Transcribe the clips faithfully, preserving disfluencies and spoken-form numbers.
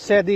sedi.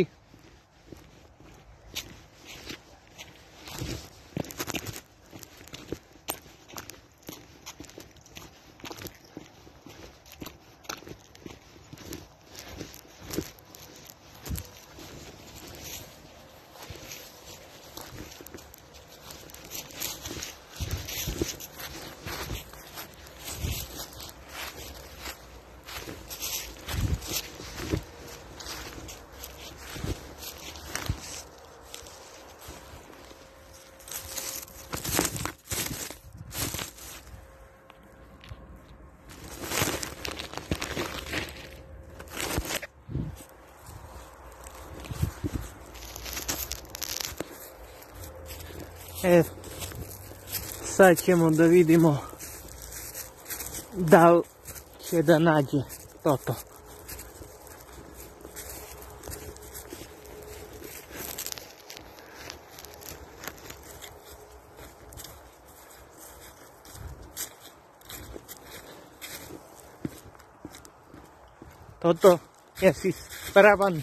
E, sad ćemo da vidimo da li će da nađe Toto. Toto, jesi spravan?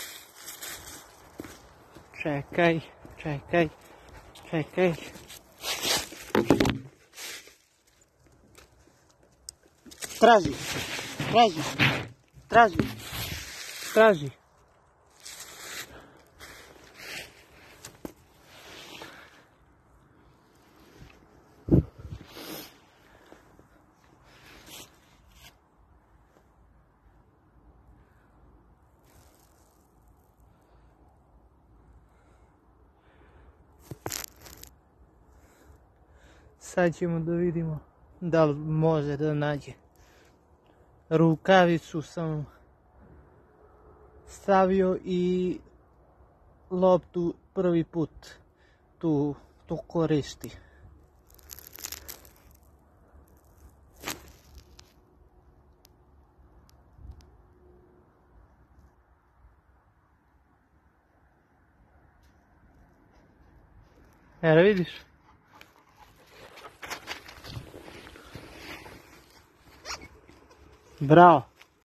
Čekaj, čekaj. Čekaj. Traži, traži, traži, traži. Sad ćemo da vidimo da li može da nađe. Rukavicu sam stavio i loptu prvi put tu, tu koristi. Evo vidiš? Bravo.